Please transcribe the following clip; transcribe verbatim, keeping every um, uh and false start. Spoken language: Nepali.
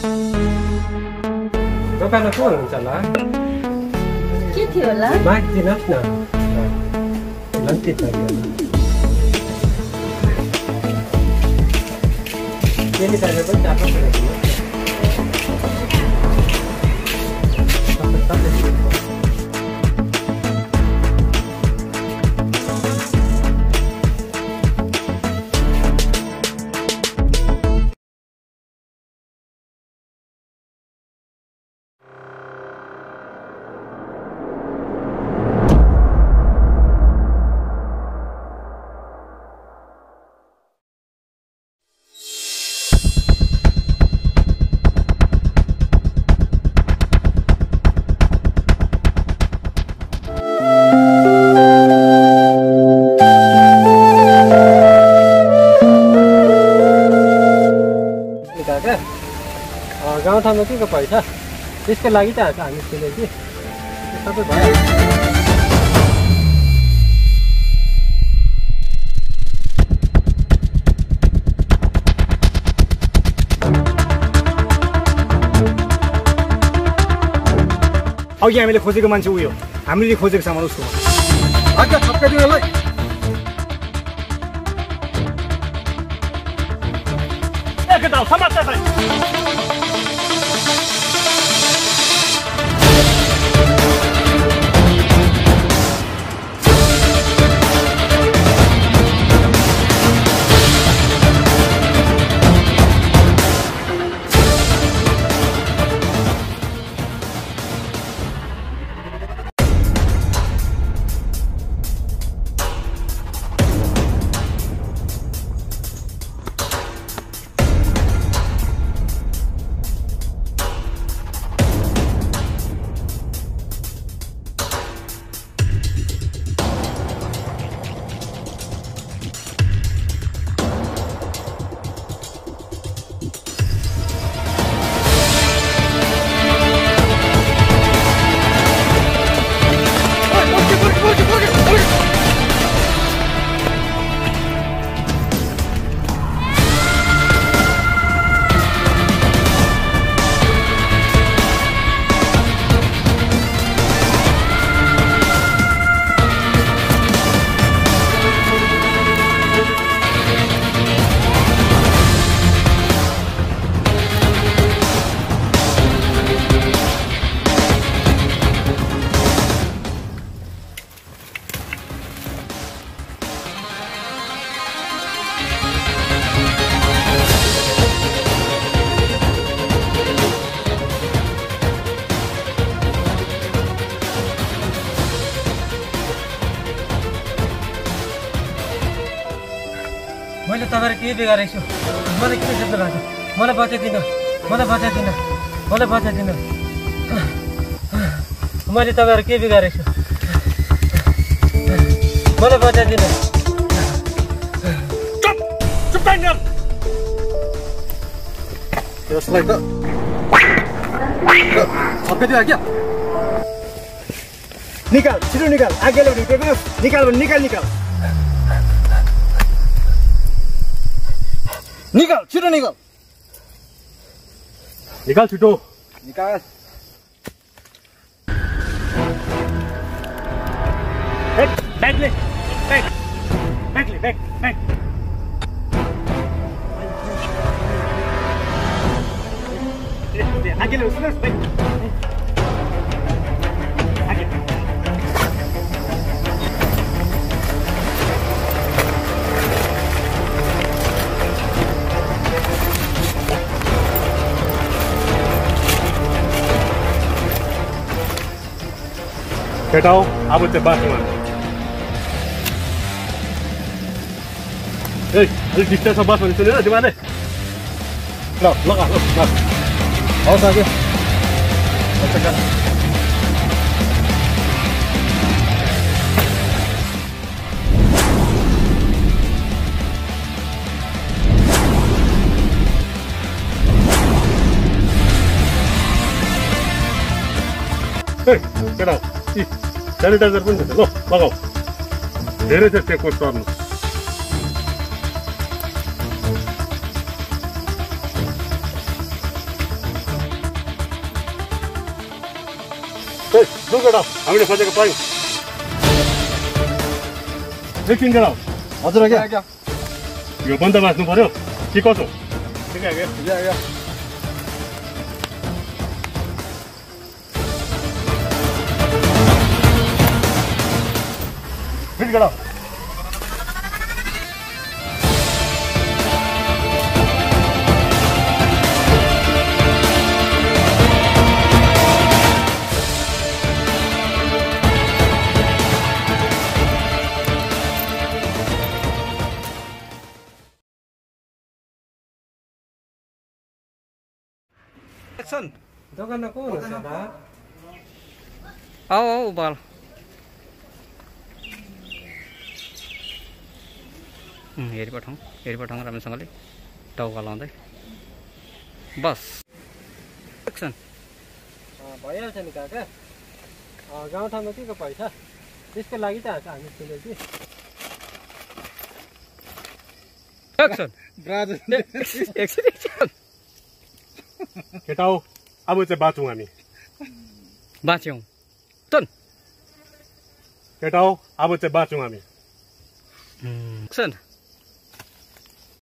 दोकानमा को हुनुहुन्छ होला? के थियो होला? मागिदिनुहोस् न। लन्टी चाहियो। सेनिटाइजर पनि चाप्लो परेको छ। गाउँठाउँमा के को पैसा त्यसको लागि त हामी सुने कि सबै भयो। अघि हामीले खोजेको मान्छे उयो हामीले खोजेको सामान उसको आज्ञा छक्का दिनलाई एकताल समाचार है। मैले तपाईहरु के बिगारेको छु? मलाई किन जस्तो लाग्छ? मलाई बचाइदिनु, मलाई बचाइदिनु, मलाई बचाइदिनु। मैले तपाईहरु के बिगारेको छु? मलाई बचाइदिनु। चुप चुप टाइगर यसलाई त छक्कै दियो क्या? निकाल छिटो निकाल आगेले भिटेको निकाल भने निकाल निकाल निकाल छिटो निकाल निकाल छिटो निकाल बैग बैग ले बैग बैग ले बैग बैग आगे ले उसमें बैग आगे बैठाओ अब ते बात में ए अरे डिस्टेंस बात में सुने ना दिमाग लो लगा लो बस आओ आगे अच्छा कर ए बैठाओ सेनिटाइजर पनि छ ल लगाऊ धेरै छ टेकको सर्नु जाऊ केटा हामीले खोजेको पायौँ एकछिन केटा हजुर क्या यो बन्द बाँच्नु पर्यो के कसो ठिकै आयो फेरि केटा एक्सन दोकानमा को हुनुहुन्छ दादा आऊ आऊ बाल हेरिपठाउँ हेरिपठाउँ राम्रोसँगले टाउका लाउँदै बस एक्सन भइहाल्छ नि काका गाउँठाउँमा के को पैसा त्यसको लागि त हामी सुन्दै कि एक्सन एक्सन केटा हो अब चाहिँ बाँचौँ हामी बाँच्यौँ तन केटा हो अब चाहिँ बाँचौँ हामी एक्सन